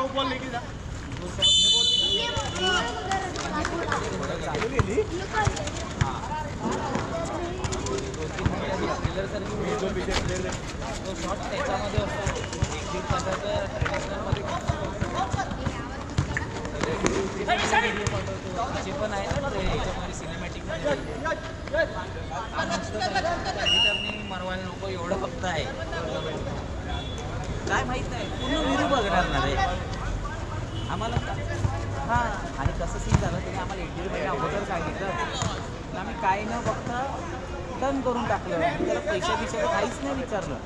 तो शॉट त्याच्यामध्ये असतो 1-1.5 तासाच्या ट्रेडिशनलमध्ये जे पण आहे ना याच्यामध्ये सिनेमॅटिकमध्ये मरवायला नको एवढं फक्त आहे काय माहीत नाही पूर्ण व्हिडिओ बघणार ना रे आम्हाला हां आणि कसं सीन झालं त्याने आम्हाला 1-1.5 महिने अगोदर सांगितलं तर आम्ही काय न बघता डन करून टाकलं त्याला पैसे काहीच नाही विचारलं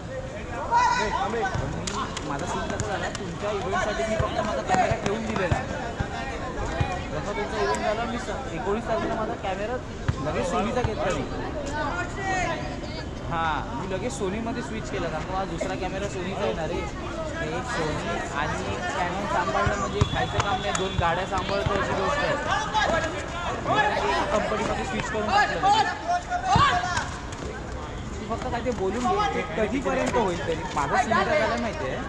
माझा सीन कसं झाला तुमच्या इव्हेंटसाठी मी फक्त माझा कॅमेरा ठेवून दिलेला जसं तुमचा इव्हेंट झाला मी 19 तारखेला माझा कॅमेरा लगेच सोनीचा घेतला मी हां मी लगेच सोनीमध्ये स्विच केला कारण माझा दुसरा कॅमेरा सोनीचा येणार आहे एक सोनी आणि कॅनॉन सांभाळणं म्हणजे खायचं काम नाही 2 गाड्या सांभाळतो अशी गोष्ट आहे कंपनीमध्ये स्विच करून टाकलं फक्त काय ते बोलून घे ते कधीपर्यंत होईल तरी माझा सीन काय झाला माहिती आहे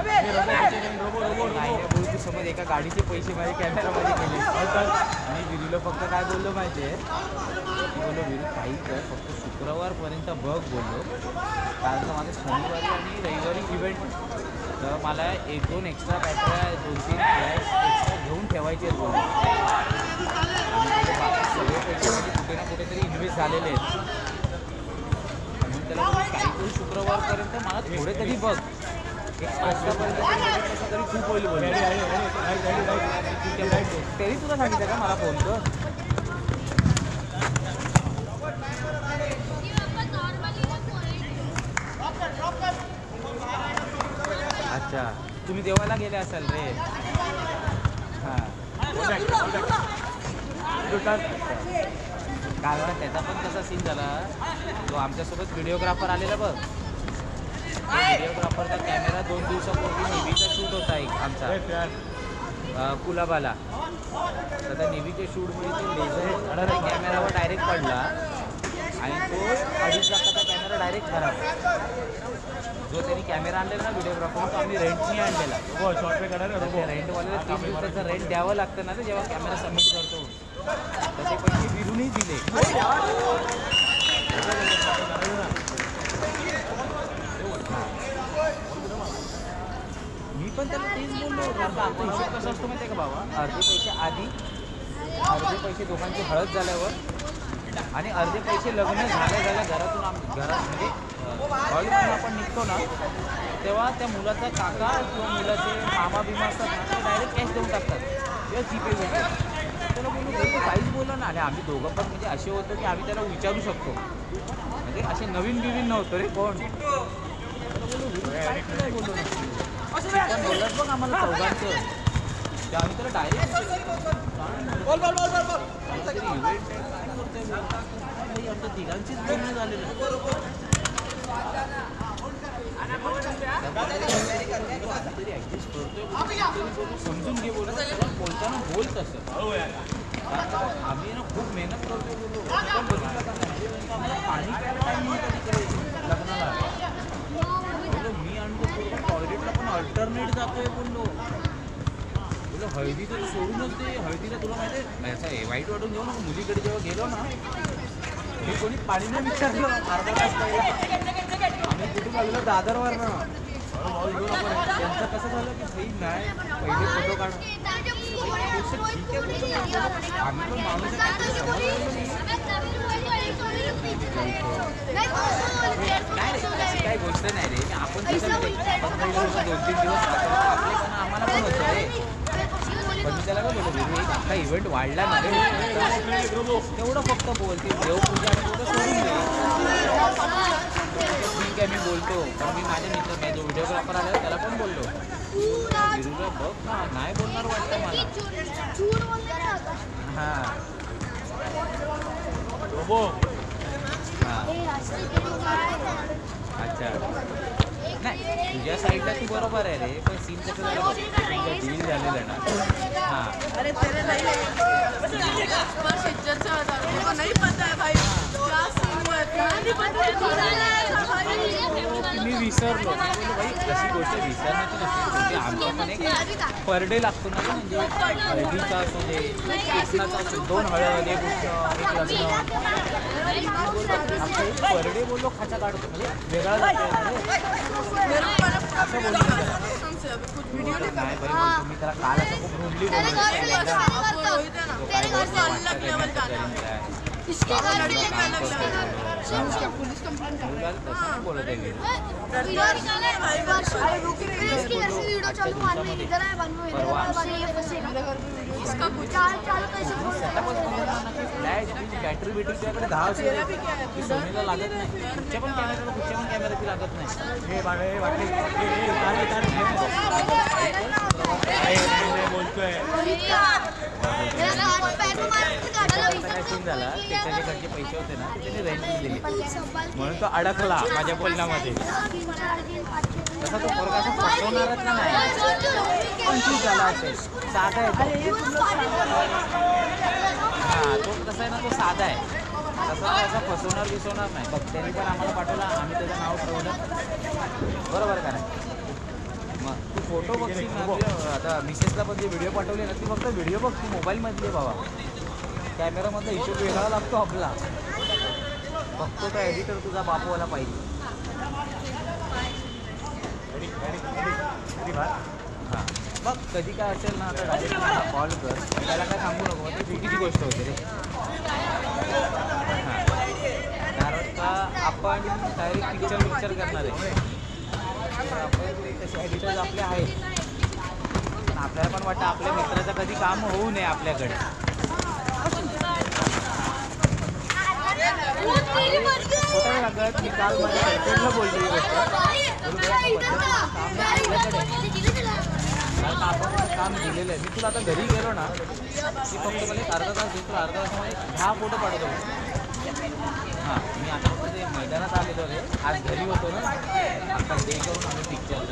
नाही बोलतो समज एका गाडीचे पैसे माझ्या कॅमेरामध्ये गेले आणि विरूला फक्त काय बोललो माहिती आहे बोललो विरू काही कर फक्त शुक्रवारपर्यंत बघ बोललो कारण माझं शनिवारी आणि रविवारी इव्हेंट तर मला 1-2 एक्स्ट्रा बॅटऱ्या 2-3 फ्लॅश एक्स्ट्रा घेऊन ठेवायचे आहेत बोललो बाकी सगळे पैसे म्हणजे कुठे ना कुठेतरी इन्व्हेस्ट झालेले आहेत त्याला काही शुक्रवारपर्यंत मला थोडे तरी बघ एक 5-6पर्यंत कसं तरी खूप होईल बोल तरी तुला सांगितलं का मला फोन कर अच्छा तुम्ही देवाला गेले असाल रे हां कारण त्याचा पण कसा सीन झाला तो आमच्यासोबत व्हिडिओग्राफर आलेला बघ व्हिडिओग्राफरचा कॅमेरा 2 दिवसापूर्वी नेव्हीचा शूट होता एक आमचा कुलाबाला तर त्या नेव्हीच्या शूटमुळे ते लेझर कॅमेरावर डायरेक्ट पडला आणि तो 2.5 लाखाचा कॅमेरा डायरेक्ट खराब जो त्यांनी कॅमेरा आणलेला ना व्हिडिओग्राफर तो आम्ही रेंटनी आणलेला रेंटवाल्याला 3 दिवसाचं रेंट द्यावं लागतं ना जेव्हा कॅमेरा सबमिट करतो तर ते पैसे विरूनही दिले मी पण त्याला तेच बोललो कारण आमचा हिशोब कसा असतो माहिती आहे का बाबा अर्धे पैसे आधी अर्धे पैसे दोघांची हळद झाल्यावर आणि अर्धे पैसे लग्न झाल्या घरातून घरात म्हणजे हॉलमधून आपण निघतो ना तेव्हा त्या मुलाचा काका किंवा मुलाचे मामा बिमा असतात ना ते डायरेक्ट कॅश देऊन टाकतात किंवा जीपे देतात त्याला बोलू काहीच बोललं ना आणि आम्ही दोघं पण म्हणजे असे होतो की आम्ही त्याला विचारू शकतो म्हणजे असे नवीन नव्हतं रे कोण त्याला बोललो पण बोलत बघ आम्हाला चौघांचं ते आम्ही त्याला डायरेक्ट आमच्या तिघांचीच बोलणं झालेलं समजून घे बोल बोलताना बोल तसं आम्ही ना खूप मेहनत करतोय बोललो आम्हाला पाणी प्यायला टाईम नव्हता तिकडे लग्नाला बोललो मी आणतो टॉयलेटला पण अल्टरनेट जातोय बोललो हळदी तर सोडूनच दे हळदीला तुला माहिती आहे असं वाईट वाटून घेऊ ना मुलीकडे जेव्हा गेलो ना मी कोणी पाणी नाही विचारलं अर्धा तास पहिला आम्ही कुठून आलेलो दादरवर ना त्यांचं कसं झालं की सही नाही पहिले फोटो काढ ठीक आहे आम्ही पण माणूस नाही रे काही गोष्ट नाही रे आपण कसं 2-3 दिवस आम्हाला पण होतं रे पण त्याला काय बोलतो एक अख्खा इव्हेंट वाढला ना रे तेवढं फक्त बोलते देवपूजा आणि थोडं सोडून दे ठीक आहे मी बोलतो पण मी माझ्या मित्र जो व्हिडिओग्राफर आला त्याला पण बोललो विरूला बघ ना नाही बोलणार वाटतं मला हां अच्छा नाही तुझ्या साईडला तू बरोबर आहे रे पण सीन कसं झालं डील झालेलं ना हां अरे तेरे नहीं नहीं पता है भाई क्या सीन हुआ मी विसरलो भाई, अशी गोष्ट विसरण्याची नसते. आमच्या पण एक पर डे लागतो ना, म्हणजे हळदीचा असू दे, कृष्णाचा असू, 2 हळद, 1 कृष्ण, 1 लग्न. आमच्या पर डे बोललो खाचा काढतो, म्हणजे वेगळा जातो असं बोलतो. नाही बरी बोलतो मी त्याला, काल असं खूप रुंडली बोलतो. इसके बाद लड़के का अलग लगा पुलिस कंप्लेंट कर रहा है। बोलत आहे इसकी घर से वीडियो चालू मारने इधर है बनवो इधर इसका कुछ चालू कैसे बोल रहा फ्लॅश बॅटरी बेटरी तुझ्याकडे 10 असेल की सोनीला लागत नाही, कुठच्या पण कॅमेराची लागत नाही. हे बाळे वाटले बोलतोय झाला. त्याच्या घरचे पैसे होते ना, त्याने रेंट दिले म्हणून तो अडकला माझ्या बोलण्यामध्ये. तसा तो पोरगा असा फसवणारच नाही, 25 झाला असेल, साधा आहे. हां, तो कसा आहे ना, तो साधा आहे, तसा फसवणार नाही. बघ त्यांनी पण आम्हाला पाठवला, आम्ही त्याचं नाव ठेवलं, बरोबर का नाही. मग तू फोटो बघशील ना, आता मिसेसला पण जे व्हिडिओ पाठवले ना, ती फक्त व्हिडिओ बघ, ती मोबाईलमधली बाबा. कॅमेरामधला हिशोब वेगळा लागतो आपला. फक्त तो एडिटर तुझा बापूवाला पाहिजे. हां, मग कधी काय असेल ना, तर डायरेक्ट मला कॉल कर, त्याला काय सांगू नको, ती चुकीची गोष्ट होते रे. हां, कारण का आपण डायरेक्ट पिक्चर करणार आहे, आपण तसे एडिटर्स आपले आहेत. आपल्याला पण वाटतं आपल्या मित्राचं कधी काम होऊ नये आपल्याकडे. कुठं लागत, मी काल माझ्या गर्लफ्रेंडला बोलली ही गोष्ट. कारण आपण काम दिलेलं आहे. मी तुला आता घरी गेलो ना, की फक्त मला एक अर्धा तास देतो, अर्धा तासामध्ये 10 फोटो पाठवतो. हां, मी आता फक्त ते मैदानात आलेलो आहे, आज घरी होतो ना, आता ते करून आम्ही पिक्चरचं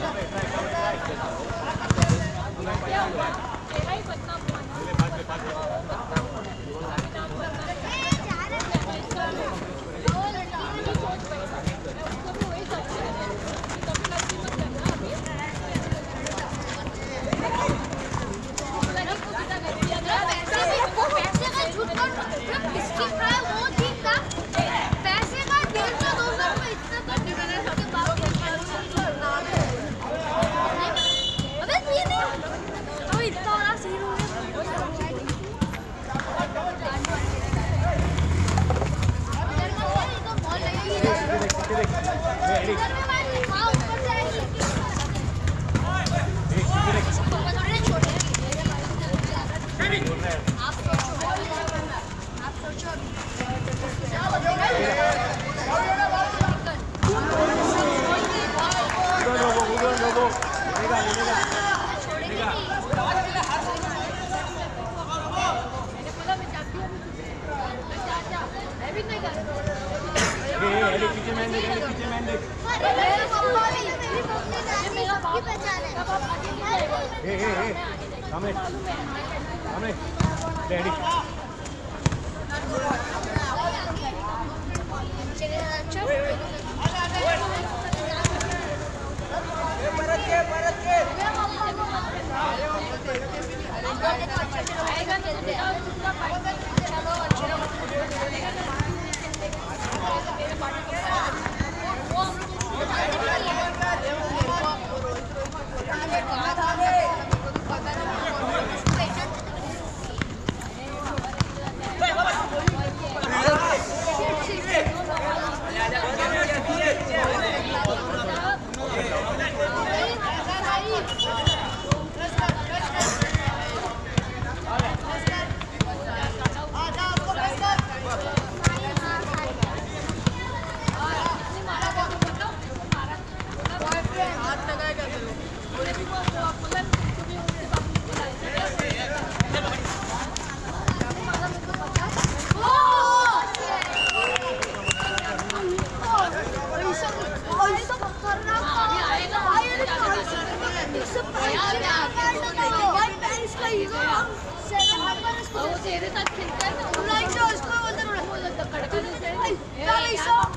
तेरे साथ खेलता है ना, उसको बोलता है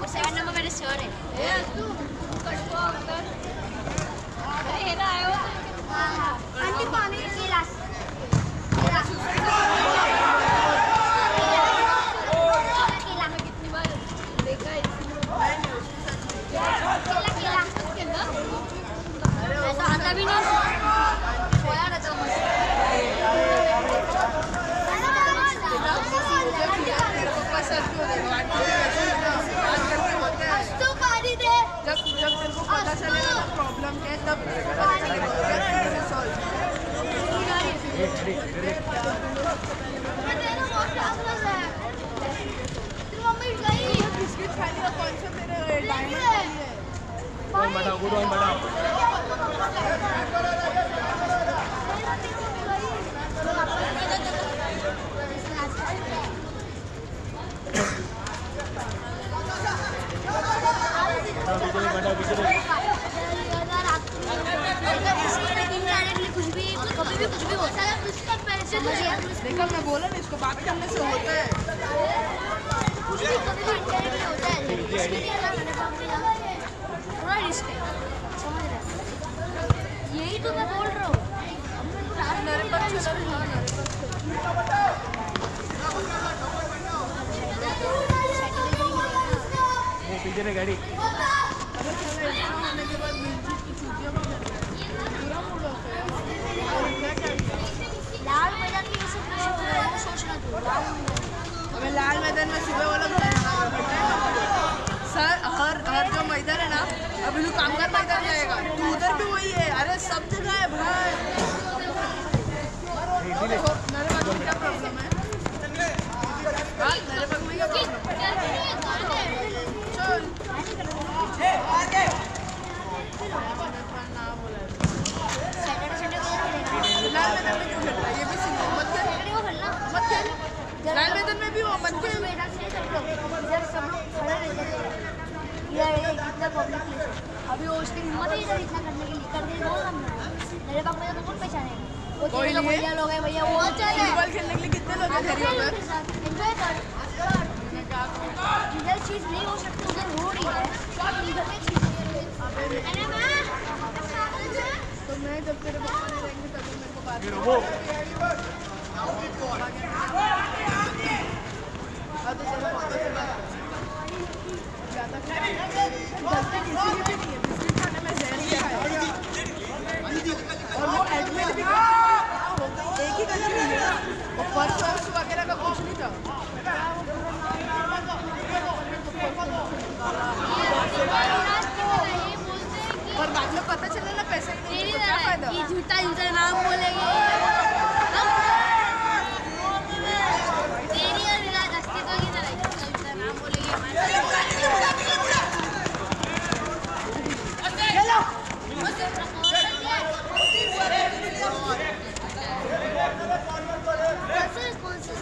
शर्ट है हे ना आयो आंटी पानी गिलास कितनी बार देखा है ऐसा आता भी नहीं खोया रहता जब तेरे को पता चलेगा ना प्रॉब्लम क्या है तब बिस्किट खा लिया कौन सा तेरे कुछ भी कभी भी कुछ भी होता है देखा मैं बोला ना इसको बात करने से होता है कुछ भी कभी भी इंटरनेट होता है थोड़ा रिस्क है समझ रहे यही तो मैं बोल रहा हूँ मेरे पास पीछे गाड़ी लाल मैदान की सोचना तू हमें लाल मैदान में सुबह वो लोग सर हर जो मैदान है ना अभी लोग कामगार मैदान जाएगा तो उधर भी वही है अरे सब जगह है भाई मेरे पास क्या प्रॉब्लम है मेरे पास में क्या लाल मैदान में क्यों खेल रहा है ये भी सुनो मत खेल लाल मैदान में भी वो मत खेल अभी वो उसकी हिम्मत ही इधर इतना करने के लिए कर दे मेरे पापा को कौन पहचानेगा वो कोई लोग भैया लोग हैं भैया वो चले फुटबॉल खेलने के लिए कितने लोग हैं घर पर एंजॉय कर इधर चीज नहीं हो सकती उधर हो रही है इधर में चीज तो मैं जब तेरे पापा नहीं रहेंगे तब मेरे को बात गलती किसी की भी नहीं है बिस्किट खाने में जहर नहीं खाया और वो एडमिट भी एक ही गलती नहीं है वो पर्स वगैरह का कुछ नहीं था और बाद में पता चला ना पैसे नहीं तो क्या फायदा झूठा झूठा नाम बोलेंगे तेरी और विराट अस्तित्व की तरह झूठा नाम बोलेंगे कौन सी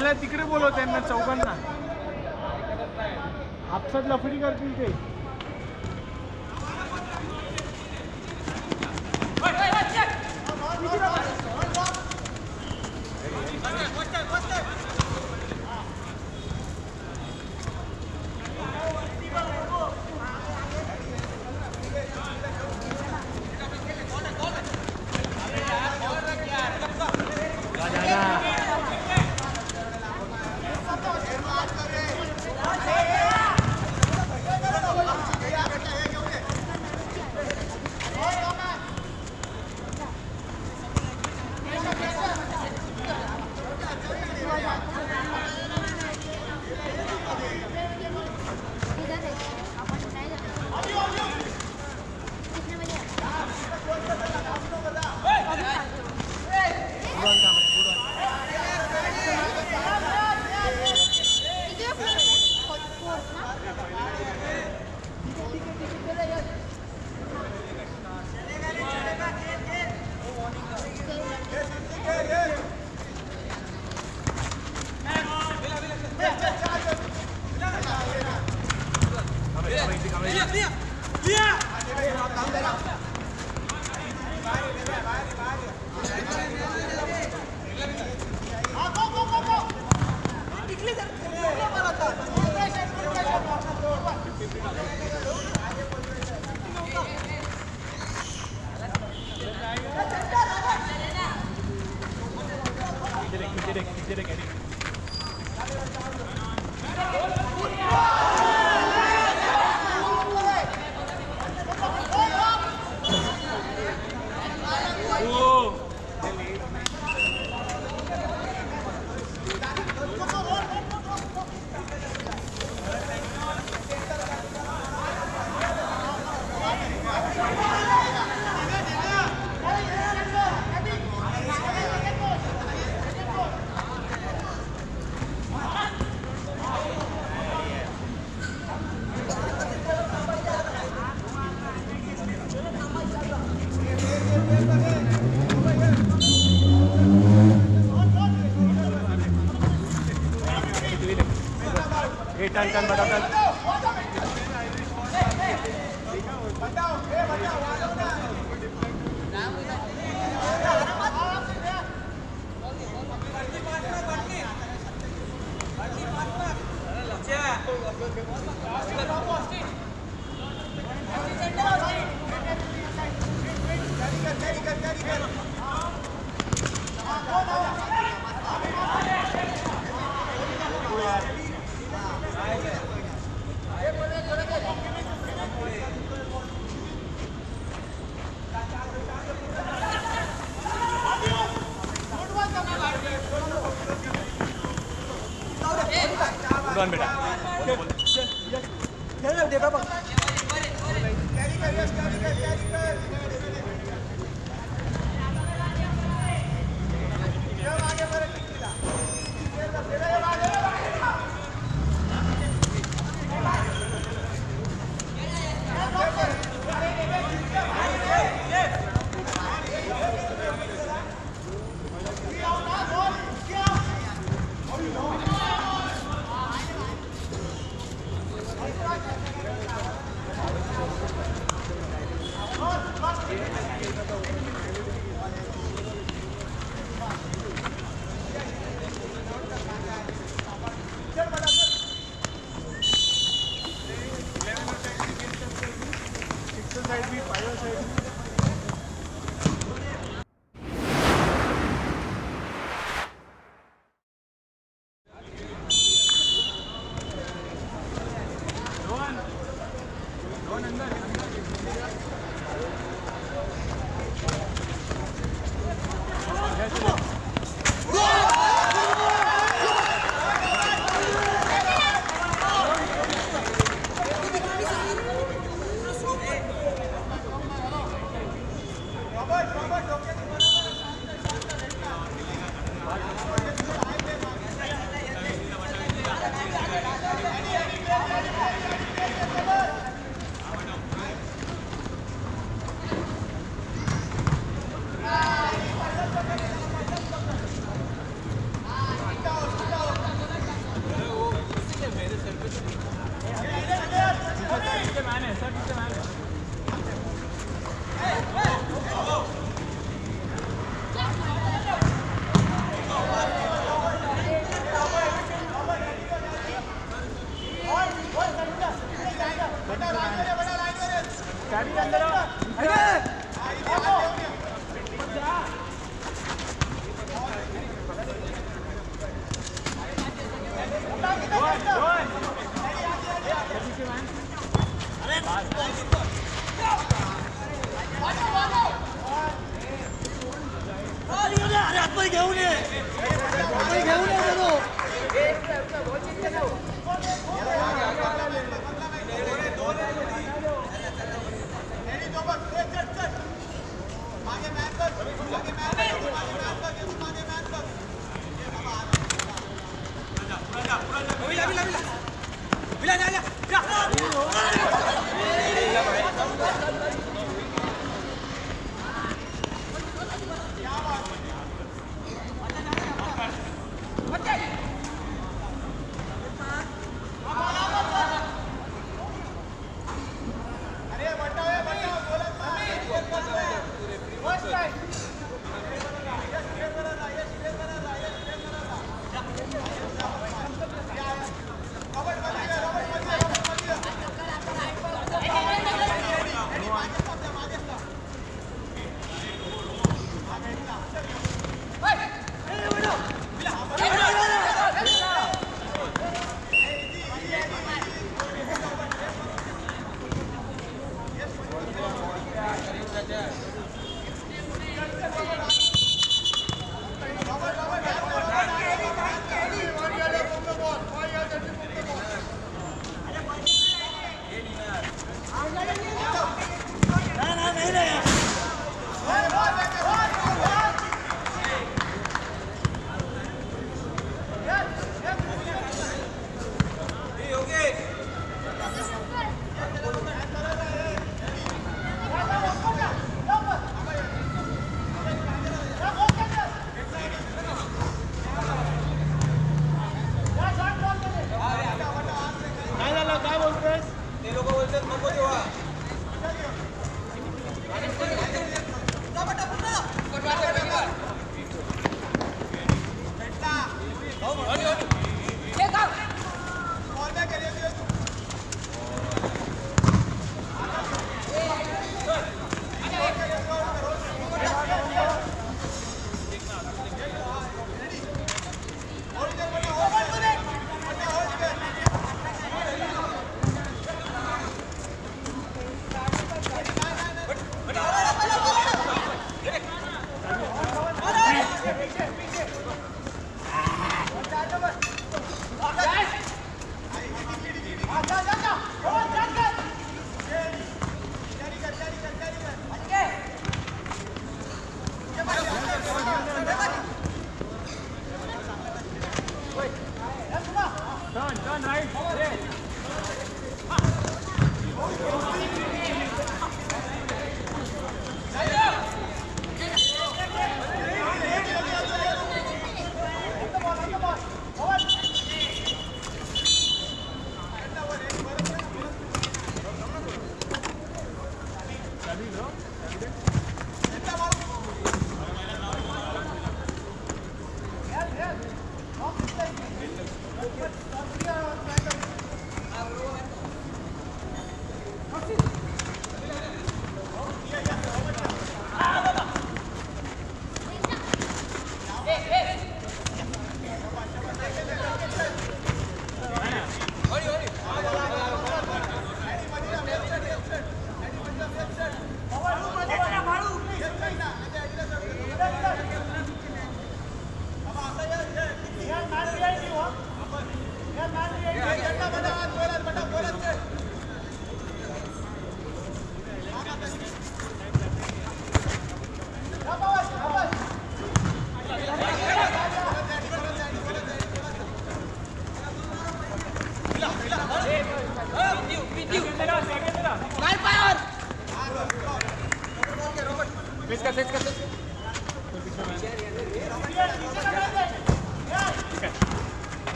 त्याला तिकडे बोलव त्यांना चौघांना. आपसात लफडी करतील ते. टन बटाटा बेटा घेऊन ये घेऊन ये बघू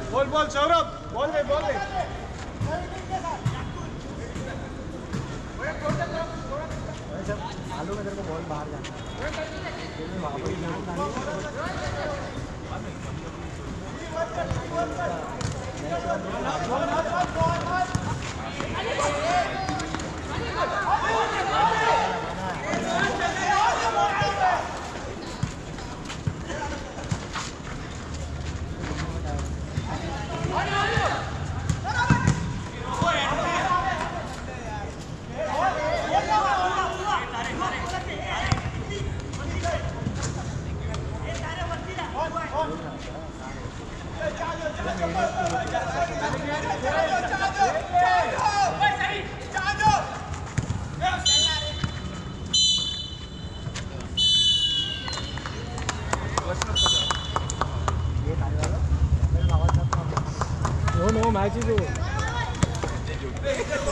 बोल बोल सौरभ बोल दे बोल दे आलू में तेरे को बॉल बाहर नो मैच इज